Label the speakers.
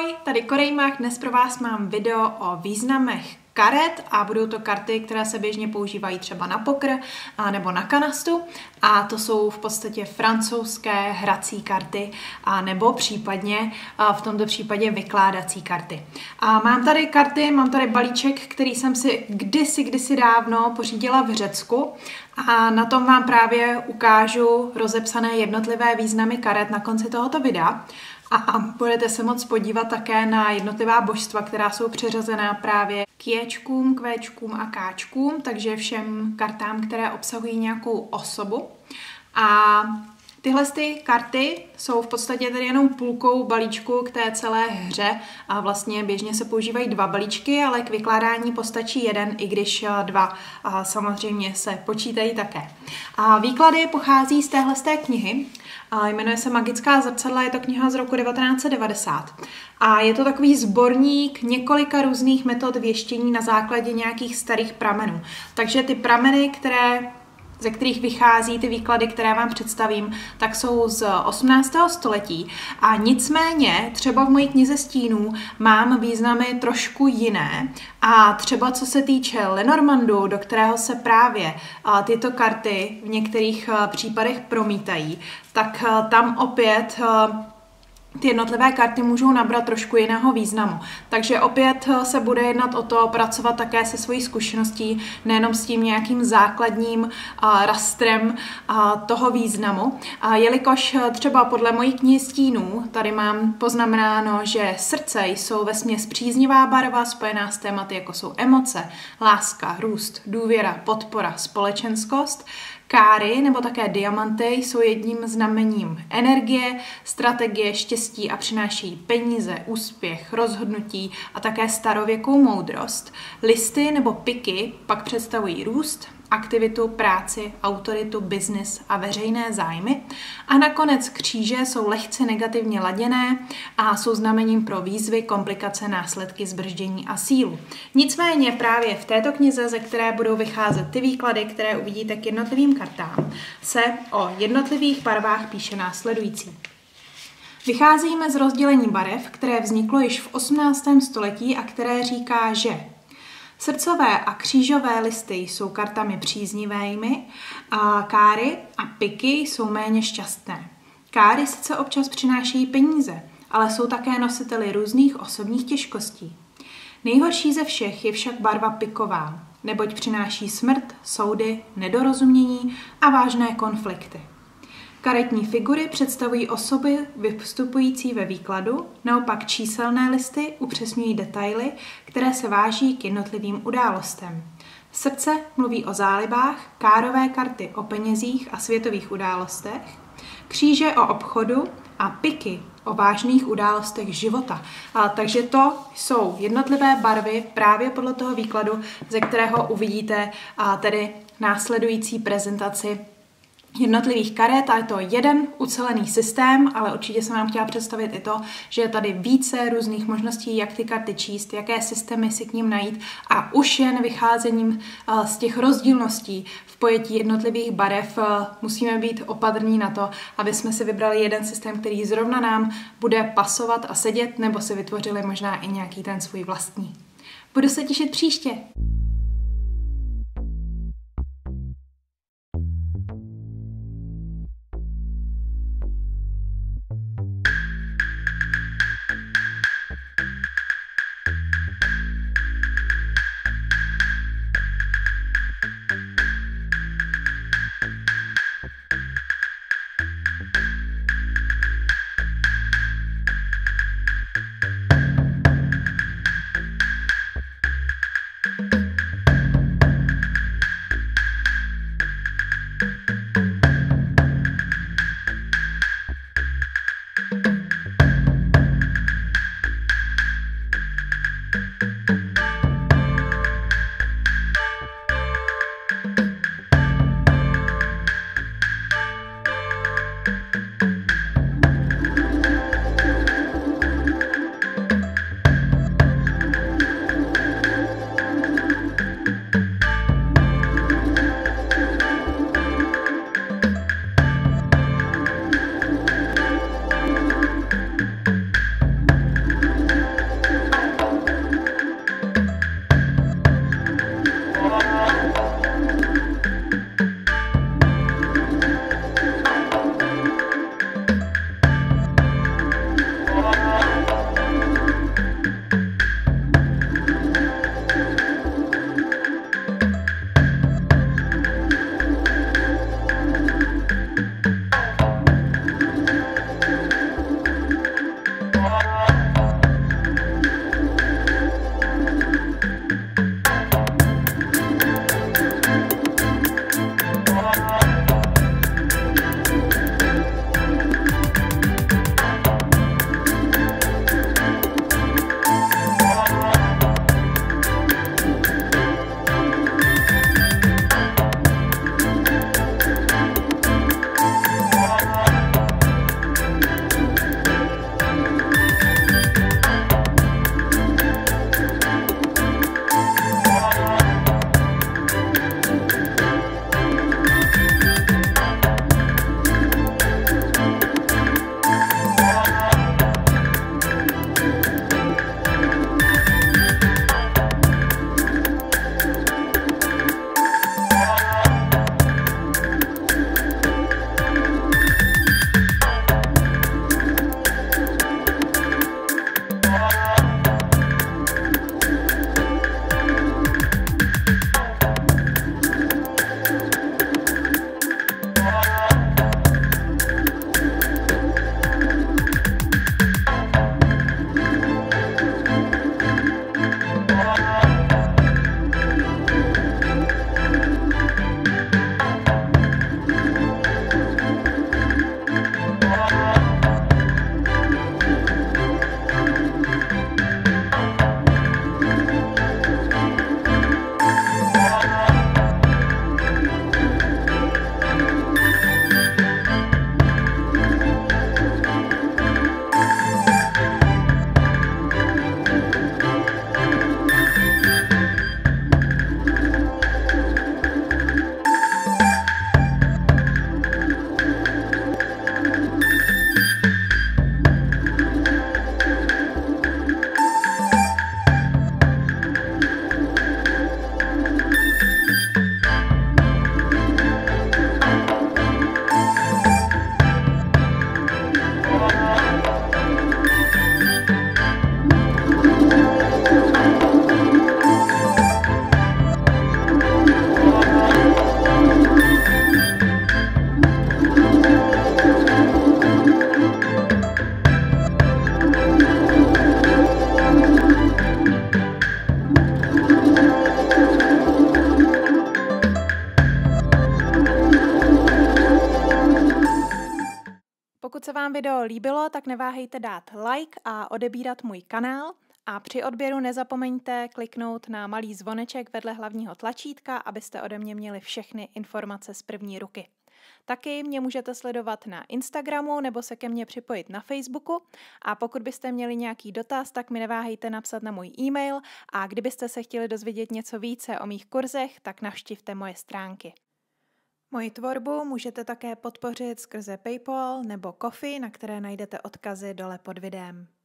Speaker 1: Ahoj, tady Korejmach, dnes pro vás mám video o významech karet a budou to karty, které se běžně používají třeba na poker nebo na kanastu a to jsou v podstatě francouzské hrací karty a nebo případně v tomto případě vykládací karty. A mám tady balíček, který jsem si kdysi dávno pořídila v Řecku a na tom vám právě ukážu rozepsané jednotlivé významy karet na konci tohoto videa. A budete se moct podívat také na jednotlivá božstva, která jsou přiřazená právě k Jčkům, Kvéčkům a Káčkům, takže všem kartám, které obsahují nějakou osobu. A tyhle karty jsou v podstatě tedy jenom půlkou balíčku k té celé hře a vlastně běžně se používají dva balíčky, ale k vykládání postačí jeden, i když dva samozřejmě se počítají také. A výklady pochází z téhle knihy, jmenuje se Magická zrcadla, je to kniha z roku 1990. A je to takový sborník několika různých metod věštění na základě nějakých starých pramenů. Takže ty prameny, ze kterých vychází ty výklady, které vám představím, tak jsou z 18. století. A nicméně třeba v mojí knize stínů mám významy trošku jiné. A třeba co se týče Lenormandu, do kterého se právě tyto karty v některých případech promítají, tak tam opět ty jednotlivé karty můžou nabrat trošku jiného významu. Takže opět se bude jednat o to pracovat také se svojí zkušeností, nejenom s tím nějakým základním rastrem toho významu. Jelikož třeba podle mojí knihy stínů tady mám poznamenáno, že srdce jsou vesměs příznivá barva spojená s tématy, jako jsou emoce, láska, růst, důvěra, podpora, společenskost. Káry nebo také diamanty jsou jedním znamením energie, strategie, štěstí a přinášejí peníze, úspěch, rozhodnutí a také starověkou moudrost. Listy nebo piky pak představují růst, aktivitu, práci, autoritu, biznis a veřejné zájmy. A nakonec kříže jsou lehce negativně laděné a jsou znamením pro výzvy, komplikace, následky, zbrždění a sílu. Nicméně právě v této knize, ze které budou vycházet ty výklady, které uvidíte k jednotlivým kartám, se o jednotlivých barvách píše následující. Vycházíme z rozdělení barev, které vzniklo již v 18. století a které říká, že srdcové a křížové listy jsou kartami příznivými a káry a piky jsou méně šťastné. Káry sice občas přinášejí peníze, ale jsou také nositeli různých osobních těžkostí. Nejhorší ze všech je však barva piková, neboť přináší smrt, soudy, nedorozumění a vážné konflikty. Karetní figury představují osoby vystupující ve výkladu, naopak číselné listy upřesňují detaily, které se váží k jednotlivým událostem. Srdce mluví o zálibách, kárové karty o penězích a světových událostech, kříže o obchodu a piky o vážných událostech života. Takže to jsou jednotlivé barvy právě podle toho výkladu, ze kterého uvidíte tedy následující prezentaci jednotlivých karet a je to jeden ucelený systém, ale určitě jsem vám chtěla představit i to, že je tady více různých možností, jak ty karty číst, jaké systémy si k ním najít a už jen vycházením z těch rozdílností v pojetí jednotlivých barev musíme být opatrní na to, aby jsme si vybrali jeden systém, který zrovna nám bude pasovat a sedět, nebo si vytvořili možná i nějaký ten svůj vlastní. Budu se těšit příště. vám video líbilo, tak neváhejte dát like a odebírat můj kanál. A při odběru nezapomeňte kliknout na malý zvoneček vedle hlavního tlačítka, abyste ode mě měli všechny informace z první ruky. Taky mě můžete sledovat na Instagramu nebo se ke mně připojit na Facebooku a pokud byste měli nějaký dotaz, tak mi neváhejte napsat na můj e-mail a kdybyste se chtěli dozvědět něco více o mých kurzech, tak navštivte moje stránky. Moji tvorbu můžete také podpořit skrze PayPal nebo Ko-fi, na které najdete odkazy dole pod videem.